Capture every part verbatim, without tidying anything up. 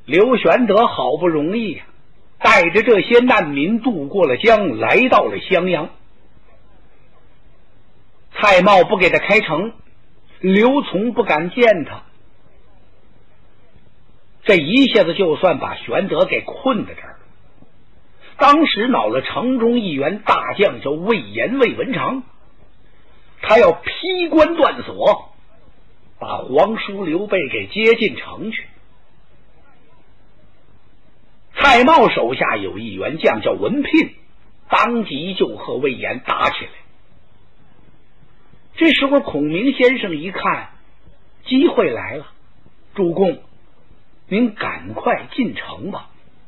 刘玄德好不容易呀、啊，带着这些难民渡过了江，来到了襄阳。蔡瑁不给他开城，刘琮不敢见他，这一下子就算把玄德给困在这儿了。当时恼了城中一员大将叫魏延魏文长，他要劈关断锁，把皇叔刘备给接进城去。蔡瑁手下有一员将叫文聘，当即就和魏延打起来。这时候孔明先生一看机会来了，主公您赶快进城吧。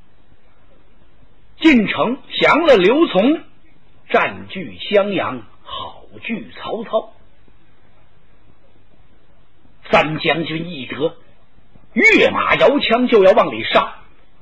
进城降了刘琮，占据襄阳，好拒曹操。三将军一得，跃马摇枪就要往里杀，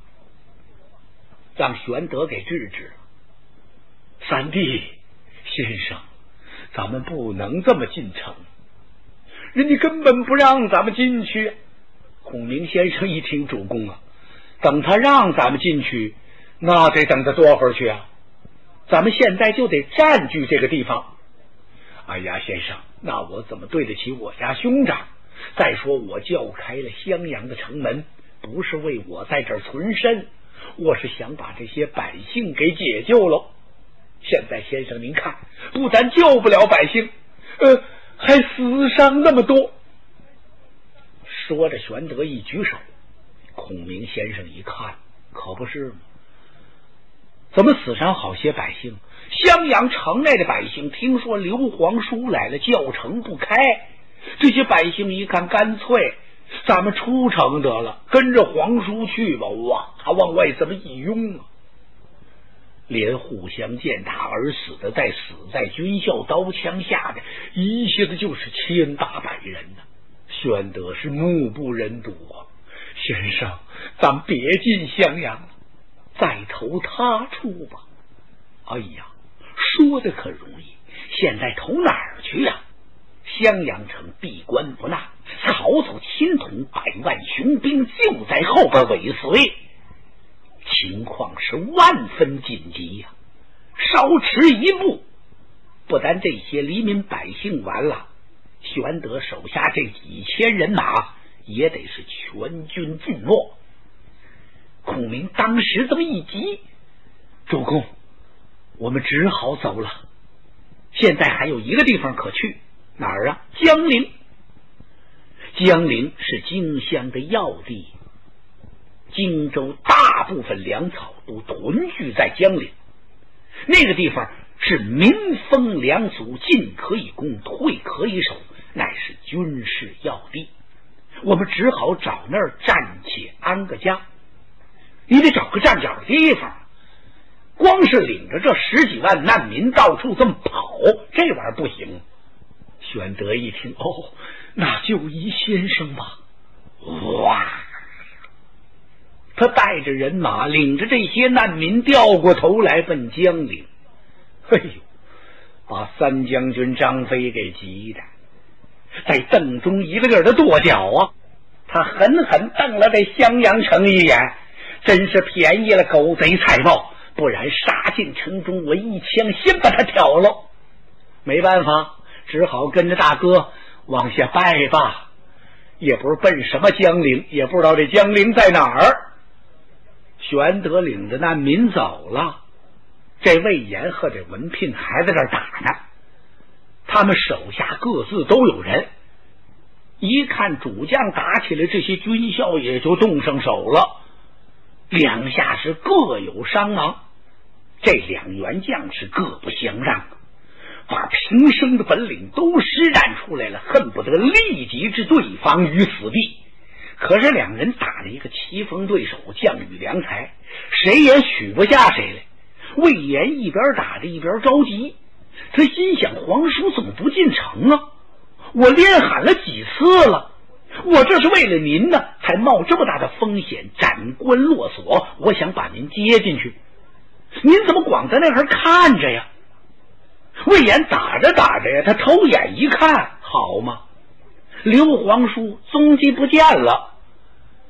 让玄德给制止了。三弟先生，咱们不能这么进城，人家根本不让咱们进去。孔明先生一听，主公啊，等他让咱们进去，那得等他多会儿去啊？咱们现在就得占据这个地方。哎呀，先生，那我怎么对得起我家兄长？再说我叫开了襄阳的城门，不是为我在这儿存身，我是想把这些百姓给解救了。现在先生您看，不但救不了百姓，呃，还死伤那么多。说着，玄德一举手，孔明先生一看，可不是吗？怎么死伤好些百姓？襄阳城内的百姓听说刘皇叔来了，叫城不开。这些百姓一看，干脆咱们出城得了，跟着皇叔去吧。哇，往外这么一拥啊，连互相践踏而死的，再死在军校刀枪下的，一下子就是千八百人呢、啊。玄德是目不忍睹啊！先生，咱别进襄阳了，再投他处吧。哎呀，说的可容易，现在投哪儿去呀、啊？襄阳城闭关不纳，曹操亲统百万雄兵就在后边尾随，情况是万分紧急呀、啊！稍迟一步，不但这些黎民百姓完了，玄德手下这几千人马也得是全军尽没。孔明当时这么一急，主公，我们只好走了。现在还有一个地方可去，哪儿啊？江陵。江陵是荆襄的要地，荆州大部分粮草都屯聚在江陵，那个地方是民丰粮足，进可以攻，退可以守，乃是军事要地。我们只好找那儿暂且安个家。你得找个站脚的地方，光是领着这十几万难民到处这么跑，这玩意儿不行。玄德一听，哦，那就依先生吧。哇！他带着人马，领着这些难民掉过头来奔江陵。哎呦，把三将军张飞给急的，在邓中一个个的跺脚啊！他狠狠瞪了这襄阳城一眼，真是便宜了狗贼蔡瑁，不然杀进城中，我一枪先把他挑了。没办法，只好跟着大哥往下拜吧。也不是奔什么江陵，也不知道这江陵在哪儿。玄德领着难民走了，这魏延和这文聘还在这儿打呢。他们手下各自都有人，一看主将打起来，这些军校也就动上手了，两下是各有伤亡。这两员将是各不相让，把平生的本领都施展出来了，恨不得立即置对方于死地。可是两人打了一个棋逢对手，将遇良才，谁也取不下谁来。魏延一边打着一边着急，他心想，皇叔怎么不进城啊？我连喊了几次了，我这是为了您呢，才冒这么大的风险斩关落锁，我想把您接进去，您怎么光在那儿看着呀？魏延打着打着呀，他偷眼一看，好嘛，刘皇叔踪迹不见了。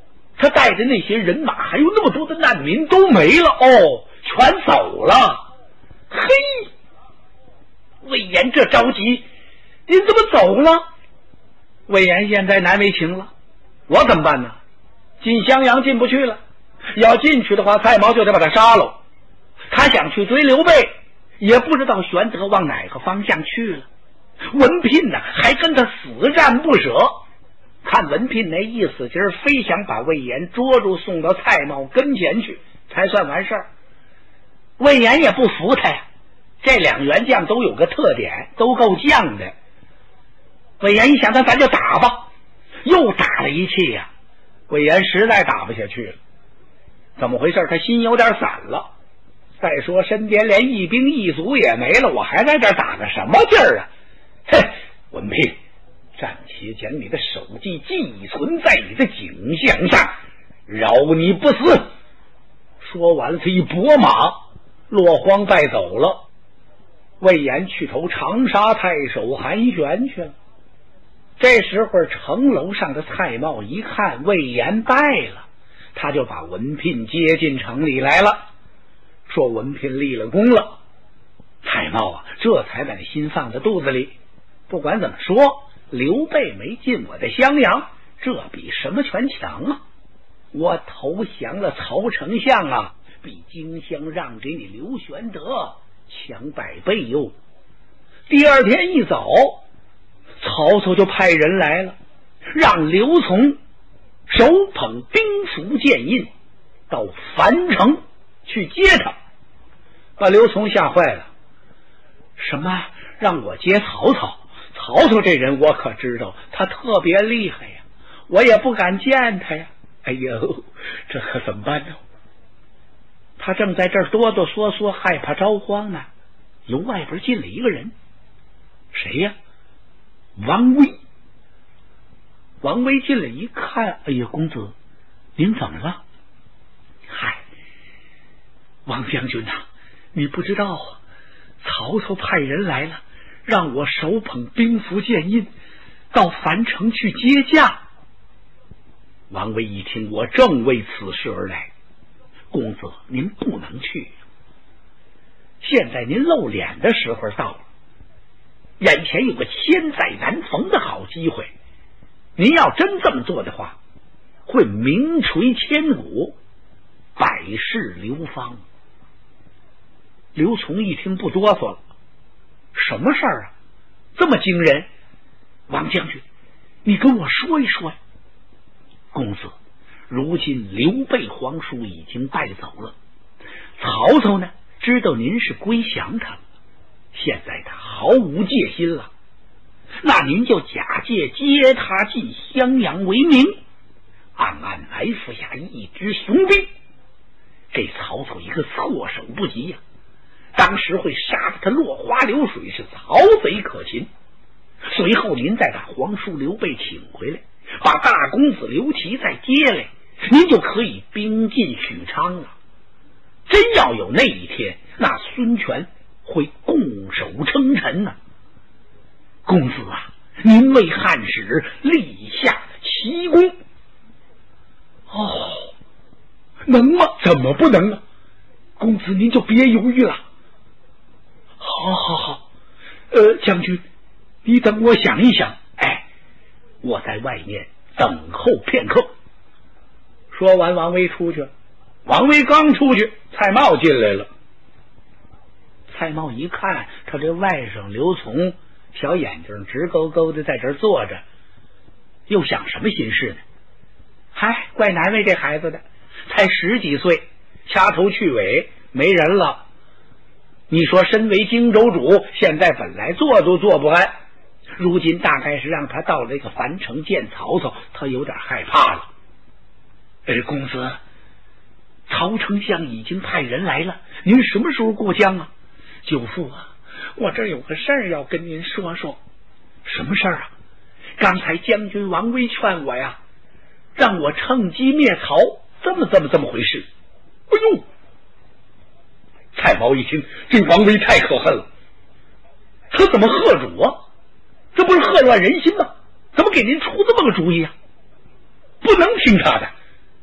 他带着那些人马还有那么多的难民都没了，哦，全走了。嘿，魏延这着急，您怎么走了？魏延现在难为情了，我怎么办呢？进襄阳进不去了，要进去的话，蔡瑁就得把他杀了。他想去追刘备，也不知道选择往哪个方向去了。文聘呢，还跟他死战不舍。看文聘那意思，今儿非想把魏延捉住，送到蔡瑁跟前去，才算完事儿。魏延也不服他呀，这两员将都有个特点，都够犟的。魏延一想，那咱就打吧，又打了一气呀。魏延实在打不下去了，怎么回事？他心有点散了。再说身边连一兵一卒也没了，我还在这打个什么劲儿啊？嘿，文聘，暂且将你的首级寄存在你的颈项上，饶你不死。说完了，他一拨马，落荒败走了。魏延去投长沙太守韩玄去了。这时候城楼上的蔡瑁一看魏延败了，他就把文聘接进城里来了，说文聘立了功了。蔡瑁啊，这才把心放在肚子里。不管怎么说，刘备没进我的襄阳，这比什么全强啊！我投降了曹丞相啊，比荆襄让给你刘玄德强百倍哟。第二天一早，曹操就派人来了，让刘琮手捧兵符剑印到樊城去接他，把刘琮吓坏了。什么让我接曹操？曹操这人我可知道，他特别厉害呀，我也不敢见他呀。哎呦，这可怎么办呢？他正在这儿哆哆嗦嗦害怕着慌呢，由外边进了一个人。谁呀？王威。王威进来一看，哎呀，公子您怎么了？嗨，王将军呐、啊，你不知道啊，曹操派人来了，让我手捧兵符剑印到樊城去接驾。王威一听，我正为此事而来，公子您不能去，现在您露脸的时候到了，眼前有个千载难逢的好机会，您要真这么做的话，会名垂千古，百世流芳。刘琮一听不哆嗦了，什么事儿啊？这么惊人？王将军，你跟我说一说呀。公子，如今刘备皇叔已经败走了，曹操呢知道您是归降他了，现在他毫无戒心了，那您就假借接他进襄阳为名，暗暗埋伏下一支雄兵，给曹操一个措手不及呀、啊！当时会杀得他落花流水，是曹贼可擒。随后您再把皇叔刘备请回来，把大公子刘琦再接来，您就可以兵进许昌了。真要有那一天，那孙权会拱手称臣呢、啊。公子啊，您为汉室立下了奇功。哦，能吗？怎么不能呢？公子您就别犹豫了。好好好，呃，将军，你等我想一想。哎，我在外面等候片刻。说完，王威出去了。王威刚出去，蔡瑁进来了。蔡瑁一看，他这外甥刘琮小眼睛直勾勾的在这儿坐着，又想什么心事呢？嗨，怪难为这孩子的，才十几岁，掐头去尾没人了。你说身为荆州主，现在本来坐都坐不安，如今大概是让他到了这个樊城见曹操，他有点害怕了。哎，公子，曹丞相已经派人来了，您什么时候过江啊？舅父啊，我这有个事儿要跟您说说。什么事儿啊？刚才将军王威劝我呀，让我趁机灭曹，这么这么这么回事。哎呦！蔡瑁一听，这王威太可恨了，他怎么贺主啊？这不是贺乱人心吗？怎么给您出这么个主意啊？不能听他的，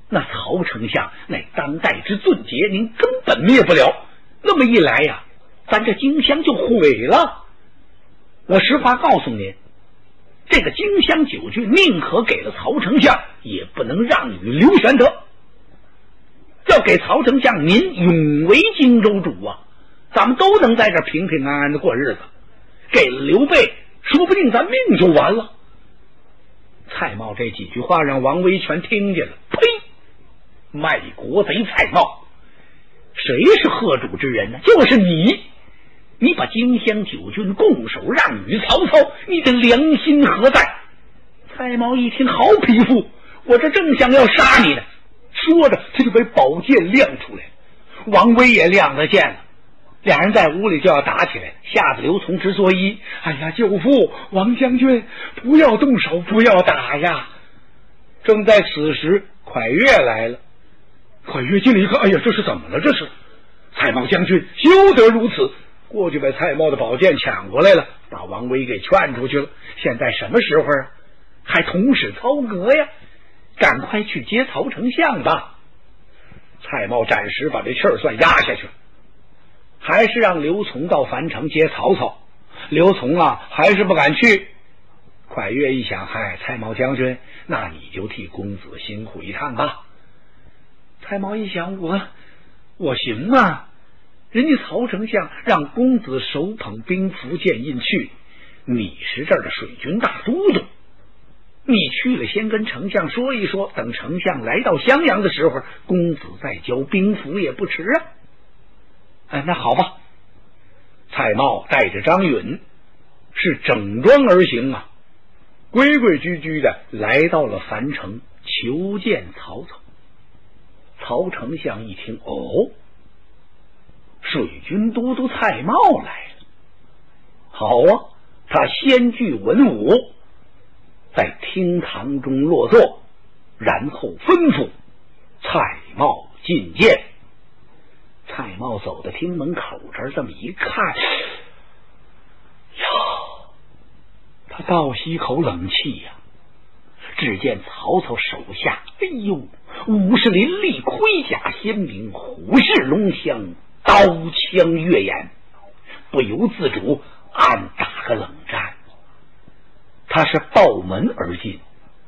那曹丞相乃当代之俊杰，您根本灭不了。那么一来呀，咱这荆襄就毁了。我实话告诉您，这个荆襄九郡宁可给了曹丞相，也不能让与刘玄德。要给曹丞相您永为荆州主啊，咱们都能在这平平安安的过日子。给了刘备，说不定咱命就完了。蔡瑁这几句话让王维全听见了，呸！卖国贼蔡瑁，谁是贺主之人呢？就是你！你把荆襄九郡拱手让与曹操，你的良心何在？蔡瑁一听，好匹夫，我这正想要杀你呢。说着，他就把宝剑亮出来，王维也亮了剑了。两人在屋里就要打起来，吓得刘琮直作揖：“哎呀，舅父，王将军，不要动手，不要打呀！”正在此时，蒯越来了。蒯越进来一看，哎呀，这是怎么了？这是蔡瑁将军，休得如此！过去把蔡瑁的宝剑抢过来了，把王维给劝出去了。现在什么时候啊？还同时操戈呀？赶快去接曹丞相吧！蔡瑁暂时把这气儿算压下去了，还是让刘琮到樊城接曹操。刘琮啊，还是不敢去。蒯越一想，嗨，蔡瑁将军，那你就替公子辛苦一趟吧。蔡瑁一想，我我行啊，人家曹丞相让公子手捧兵符剑印去，你是这儿的水军大都督，你去了先跟丞相说一说，等丞相来到襄阳的时候，公子再交兵符也不迟啊。哎，那好吧。蔡瑁带着张允是整装而行啊，规规矩矩的来到了樊城求见曹操。曹丞相一听，哦，水军都督蔡瑁来了。好啊，他先具文武，在厅堂中落座，然后吩咐蔡瑁觐见。蔡瑁走到厅门口这儿，这么一看，呀，他倒吸口冷气呀、啊。只见曹操手下，哎呦，武士林立，盔甲鲜明，虎视龙枪，刀枪跃眼，不由自主暗打个冷战。他是抱门而进，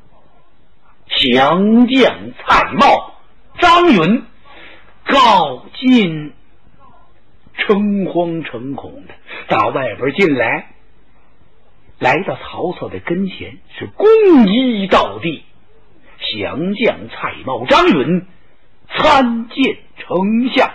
降将蔡瑁、张允告进，诚惶诚恐的打外边进来，来到曹操的跟前，是恭依到地。降将蔡瑁、张允参见丞相。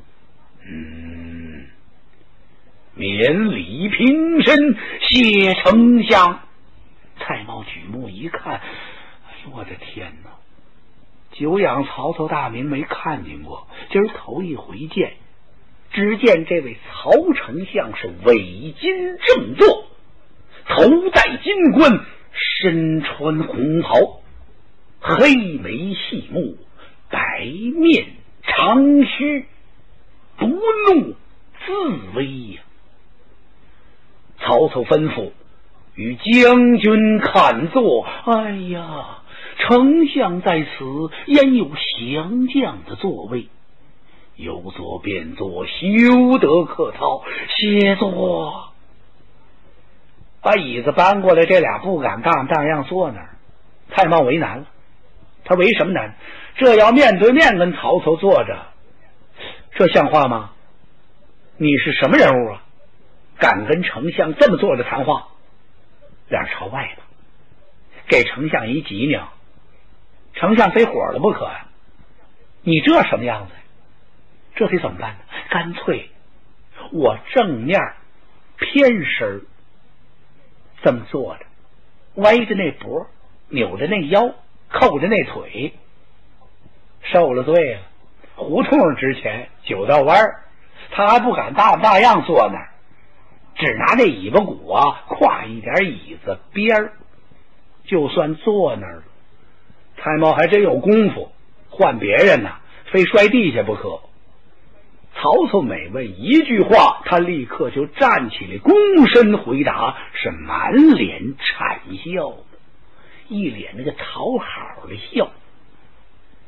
嗯，免礼平身，谢丞相。蔡瑁举目一看，哎呦，我的天哪！久仰曹操大名没看见过，今儿头一回见。只见这位曹丞相是尾巾正坐，头戴金冠，身穿红袍，黑眉细目，白面长须，不怒自威呀、啊！曹操吩咐与将军看坐。哎呀，丞相在此，焉有降将的座位？有座便坐，休得客套，歇坐。把椅子搬过来，这俩不敢当当样坐那儿。蔡瑁为难了，他为什么难？这要面对面跟曹操坐着，这像话吗？你是什么人物啊？敢跟丞相这么坐着谈话？俩朝外吧，给丞相一急娘，丞相非火了不可呀、啊！你这什么样子？这得怎么办呢？干脆我正面偏身这么坐着，歪着那脖，扭着那腰，扣着那腿，受了罪了。胡同之前九道弯，他还不敢大大样坐那儿，只拿那尾巴骨啊跨一点椅子边儿，就算坐那儿了。蔡瑁还真有功夫，换别人呐，非摔地下不可。曹操每问一句话，他立刻就站起来，躬身回答，是满脸谄笑，一脸那个讨好的笑。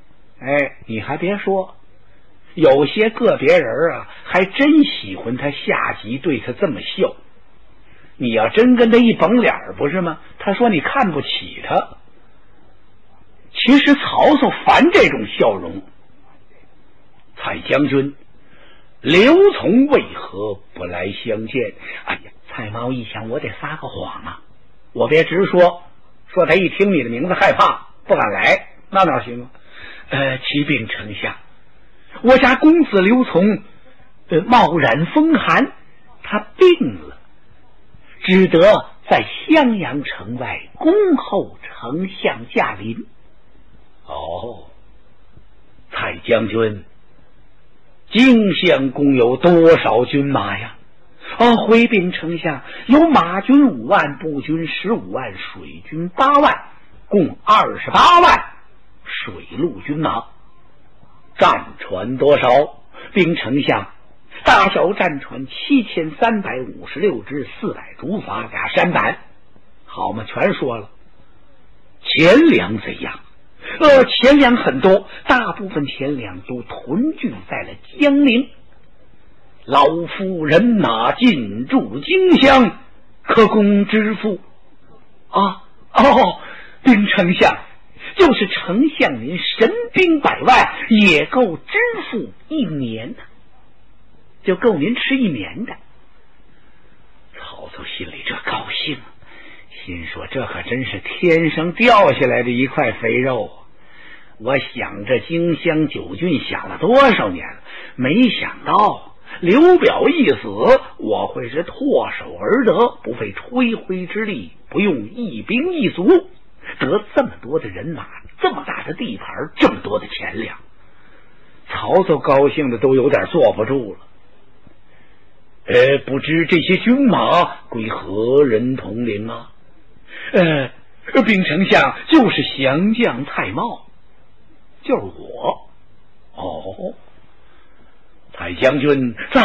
哎，你还别说，有些个别人啊，还真喜欢他下级对他这么笑。你要真跟他一绷脸，不是吗？他说你看不起他。其实曹操烦这种笑容。蔡将军，刘琮为何不来相见？哎呀，蔡瑁一想，我得撒个谎啊，我别直说，说他一听你的名字害怕不敢来，那哪行啊？呃，启禀丞相，我家公子刘琮呃冒染风寒，他病了，只得在襄阳城外恭候丞相驾临。哦，蔡将军，荆襄共有多少军马呀？哦，回禀丞相，有马军五万，步军十五万，水军八万，共二十八万水陆军马。战船多少？禀丞相，大小战船七千三百五十六只，四百竹筏，俩舢板。好嘛，全说了。钱粮怎样？呃，钱粮很多，大部分钱粮都屯聚在了江陵。老夫人马进驻荆襄，可供支付。啊，哦，禀丞相，就是丞相您神兵百万，也够支付一年的，就够您吃一年的。曹操心里这高兴，心说这可真是天上掉下来的一块肥肉啊！我想这荆襄九郡想了多少年了，没想到刘表一死，我会是唾手而得，不费吹灰之力，不用一兵一卒，得这么多的人马，这么大的地盘，这么多的钱粮。曹操高兴的都有点坐不住了。呃，不知这些军马归何人统领啊？呃，禀丞相，就是降将蔡瑁，就是我。哦，蔡将军在，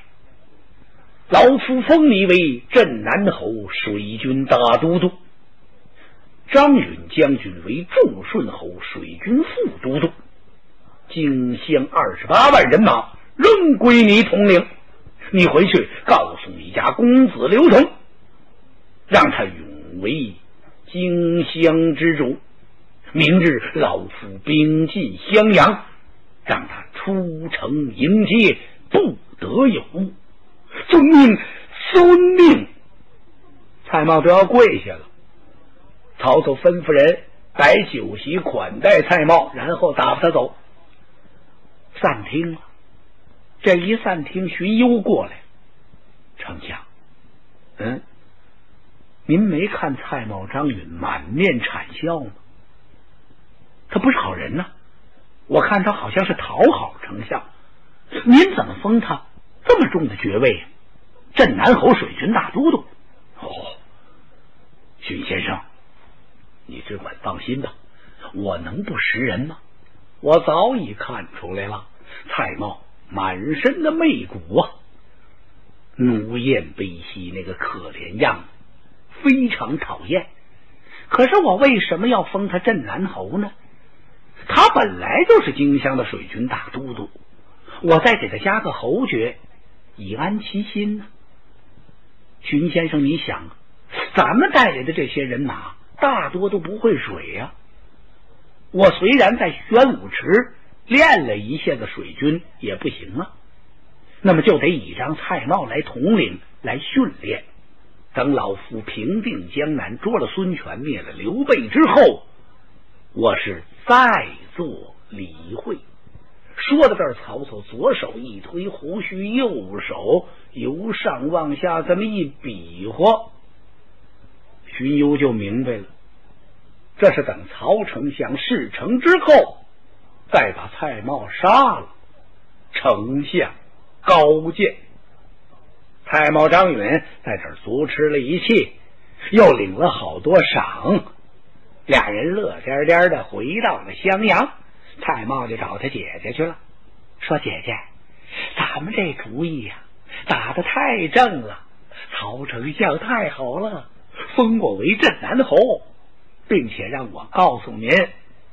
老夫封你为镇南侯，水军大都督。张允将军为仲顺侯，水军副都督。荆襄二十八万人马仍归你统领。你回去告诉你家公子刘琮，让他永为荆襄之主。明日老夫兵进襄阳，让他出城迎接，不得有误。遵命，遵命。蔡瑁都要跪下了。曹操吩咐人摆酒席款待蔡瑁，然后打发他走。散厅了。这一散厅，荀攸过来，丞相，嗯，您没看蔡瑁、张允满面谄笑吗？他不是好人呐，我看他好像是讨好丞相。您怎么封他这么重的爵位啊？镇南侯，水军大都督。哦，荀先生，你只管放心吧，我能不识人吗？我早已看出来了，蔡瑁满身的媚骨啊，奴艳卑兮，那个可怜样子，非常讨厌。可是我为什么要封他镇南侯呢？他本来就是荆襄的水军大都督，我再给他加个侯爵，以安其心呢。荀先生，你想，咱们带来的这些人马大多都不会水呀、啊。我虽然在玄武池练了一些个水军也不行啊，那么就得倚仗蔡瑁来统领，来训练。等老夫平定江南，捉了孙权，灭了刘备之后，我是再做理会。说到这儿，曹操左手一推胡须，右手由上往下这么一比划，荀攸就明白了，这是等曹丞相事成之后，再把蔡瑁杀了，丞相高见。蔡瑁、张允在这儿足吃了一气，又领了好多赏，俩人乐颠颠的回到了襄阳。蔡瑁就找他姐姐去了，说姐姐，咱们这主意呀、啊、打得太正了，曹丞相太好了，封我为镇南侯，并且让我告诉您，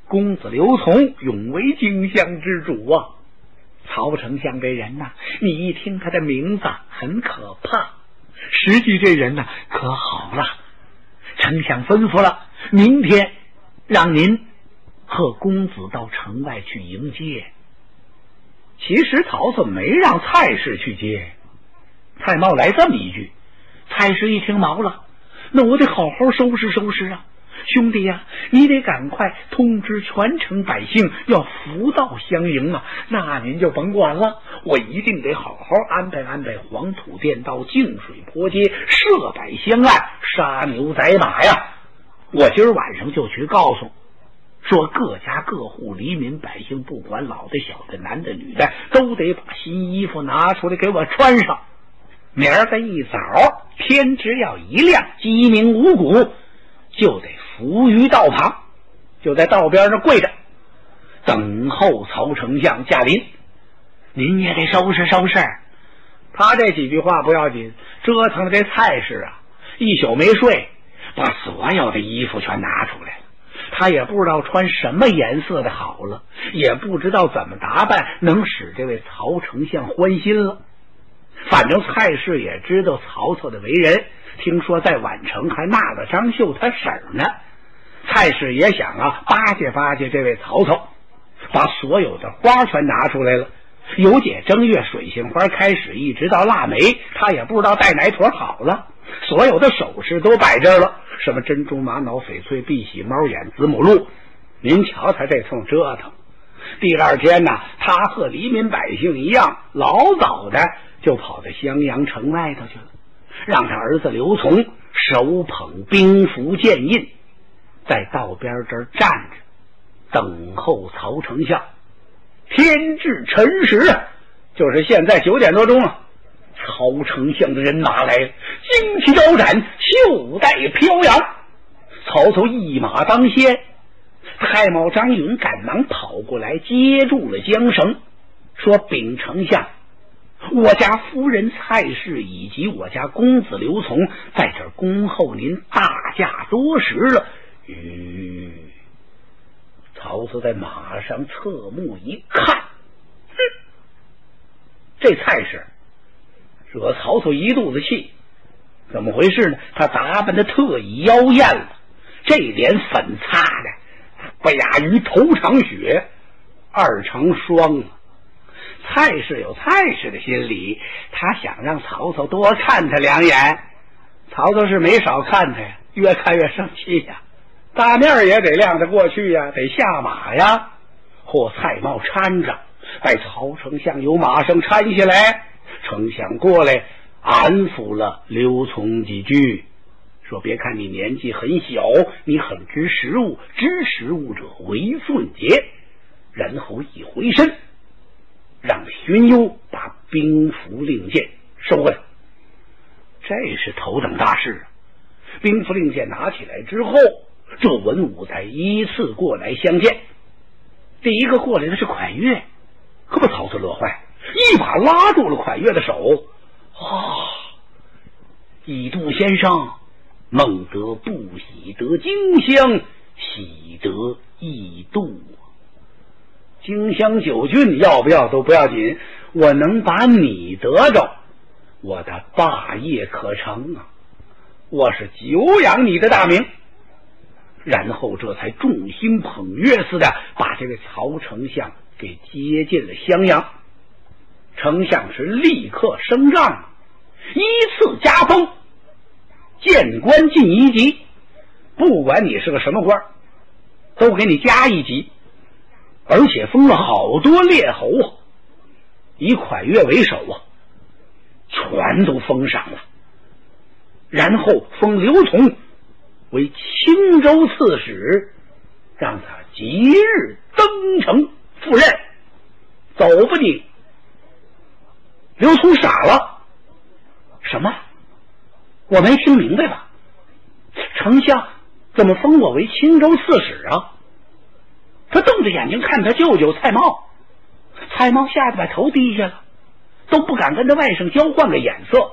公子刘琮永为荆襄之主啊！曹丞相这人呐、啊，你一听他的名字很可怕，实际这人呐、啊、可好了。丞相吩咐了，明天让您和公子到城外去迎接。其实曹操没让蔡氏去接，蔡瑁来这么一句，蔡氏一听毛了，那我得好好收拾收拾啊！兄弟呀、啊，你得赶快通知全城百姓要扶道相迎啊！那您就甭管了，我一定得好好安排安排黄土垫道、净水坡街、设摆香案、杀牛宰马呀！我今儿晚上就去告诉，说各家各户黎民百姓，不管老的小的男的女的，都得把新衣服拿出来给我穿上。明儿个一早天只要一亮，鸡鸣五谷，就得伏于道旁，就在道边上跪着等候曹丞相驾临。您也得收拾收拾。他这几句话不要紧，折腾的这蔡氏啊一宿没睡，把所有的衣服全拿出来了。他也不知道穿什么颜色的好了，也不知道怎么打扮能使这位曹丞相欢心了。反正蔡氏也知道曹操的为人，听说在宛城还纳了张绣他婶儿呢。蔡氏也想啊巴结巴结这位曹操，把所有的花全拿出来了，由解正月水杏花开始一直到腊梅，他也不知道带哪坨好了。所有的首饰都摆这儿了，什么珍珠玛瑙翡翠碧玺猫眼子母鹿，您瞧他这通折腾。第二天呢，他和黎民百姓一样，老早的就跑到襄阳城外头去了，让他儿子刘琮手捧兵符剑印，在道边这儿站着等候曹丞相。天至辰时啊，就是现在九点多钟啊，曹丞相的人马来了，旌旗招展，袖带飘扬。曹操一马当先，太邈张允赶忙跑过来接住了缰绳，说：禀丞相，我家夫人蔡氏以及我家公子刘琮在这儿恭候您大驾多时了。吁！曹操在马上侧目一看，哼，这蔡氏惹曹操一肚子气。怎么回事呢？他打扮的特意妖艳了，这脸粉擦的不亚于头场雪，二成霜了。蔡氏有蔡氏的心理，他想让曹操多看他两眼。曹操是没少看他呀，越看越生气呀，大面也得亮得过去呀，得下马呀。或蔡瑁搀着，把曹丞相由马上搀下来，丞相过来安抚了刘琮几句，说：别看你年纪很小，你很知时务，知时务者为俊杰。然后一回身，让荀攸把兵符令箭收回来。这是头等大事啊！兵符令箭拿起来之后，这文武才依次过来相见。第一个过来的是蒯越，可把曹操乐坏，一把拉住了蒯越的手。啊，以杜先生，孟德不喜得荆襄，喜得易度。荆襄九郡要不要都不要紧，我能把你得着，我的霸业可成啊！我是久仰你的大名。然后这才众星捧月似的把这位曹丞相给接进了襄阳。丞相是立刻升帐，依次加封，谏官进一级，不管你是个什么官，都给你加一级，而且封了好多列侯啊，以蒯越为首啊，全都封赏了。然后封刘琮为青州刺史，让他即日登城赴任。走吧你！刘琮傻了，什么？我没听明白吧？丞相怎么封我为青州刺史啊？他瞪着眼睛看他舅舅蔡瑁，蔡瑁吓得把头低下了，都不敢跟他外甥交换个眼色。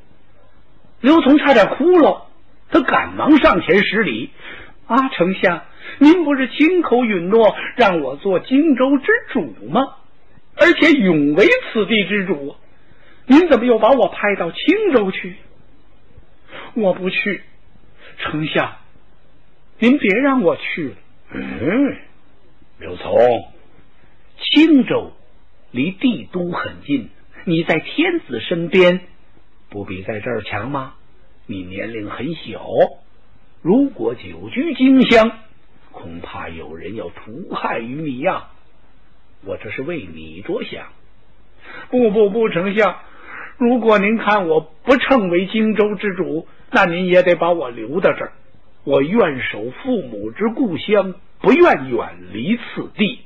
刘琮差点哭了，他赶忙上前施礼：啊，丞相， 您不是亲口允诺让我做荆州之主吗？而且永为此地之主，您怎么又把我派到青州去？我不去，丞相，您别让我去了。 嗯，刘琮，青州离帝都很近，你在天子身边，不比在这儿强吗？你年龄很小，如果久居荆襄，恐怕有人要图害于你呀。我这是为你着想。 不不不，丞相，如果您看我不称为荆州之主，那您也得把我留到这儿。我愿守父母之故乡，不愿远离此地。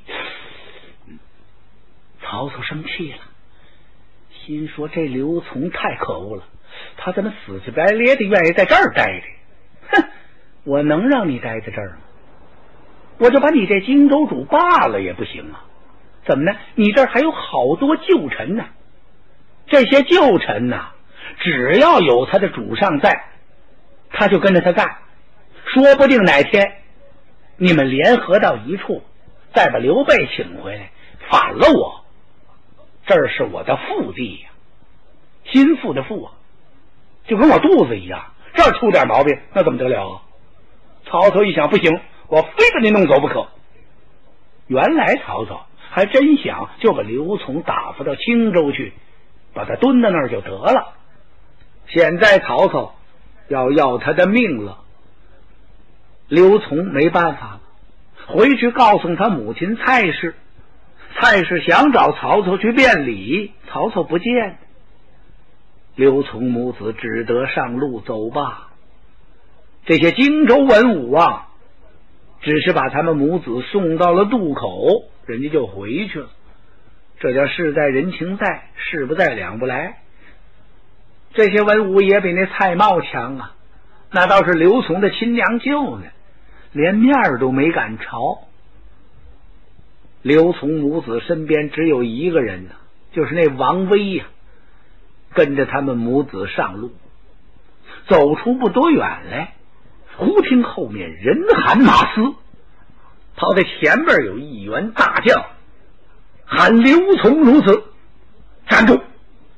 曹操生气了，心说这刘琮太可恶了，他怎么死乞白咧的愿意在这儿待着？哼，我能让你待在这儿吗？我就把你这荆州主罢了也不行啊！怎么呢？你这儿还有好多旧臣呢，这些旧臣呢，只要有他的主上在，他就跟着他干，说不定哪天你们联合到一处，再把刘备请回来，反了我。这儿是我的腹地呀、啊，心腹的腹啊，就跟我肚子一样，这儿出点毛病那怎么得了啊？曹操一想，不行，我非把你弄走不可。原来曹操还真想就把刘琮打发到青州去，把他蹲到那儿就得了。现在曹操要要他的命了，刘琮没办法了，回去告诉他母亲蔡氏。蔡氏想找曹操去辩理，曹操不见，刘琮母子只得上路走吧。这些荆州文武啊，只是把他们母子送到了渡口，人家就回去了。这叫事在人情在，事不在两不来。这些文武也比那蔡瑁强啊，那倒是刘琮的亲娘舅呢，连面都没敢朝。刘琮母子身边只有一个人呢，就是那王威呀、啊，跟着他们母子上路，走出不多远来，忽听后面人喊马嘶，跑在前边有一员大将喊刘琮如此，站住！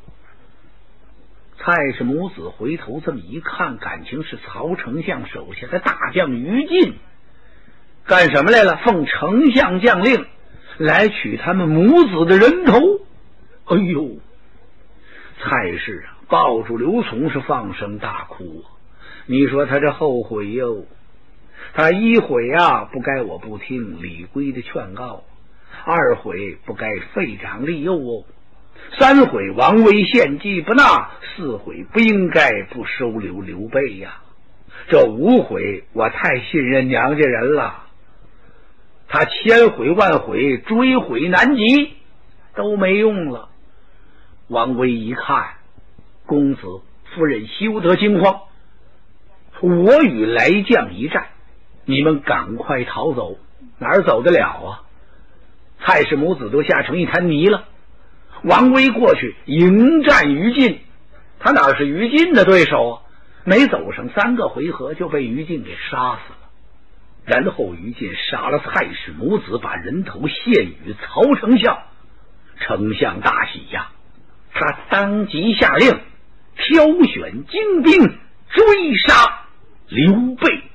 蔡氏母子回头这么一看，感情是曹丞相手下的大将于禁，干什么来了？奉丞相将令来取他们母子的人头。哎呦，蔡氏啊，抱住刘琮是放声大哭啊！你说他这后悔哟，他一悔啊，不该我不听李规的劝告；二悔不该废长立幼哦；三悔王威献计不纳；四悔不应该不收留刘备呀；这五悔我太信任娘家人了。他千悔万悔，追悔难及，都没用了。王威一看，公子夫人休得惊慌，我与来将一战，你们赶快逃走，哪儿走得了啊？蔡氏母子都吓成一滩泥了。王威过去迎战于禁，他哪是于禁的对手啊？没走上三个回合就被于禁给杀死了。然后于禁杀了蔡氏母子，把人头献与曹丞相。丞相大喜呀，他当即下令挑选精兵追杀刘备。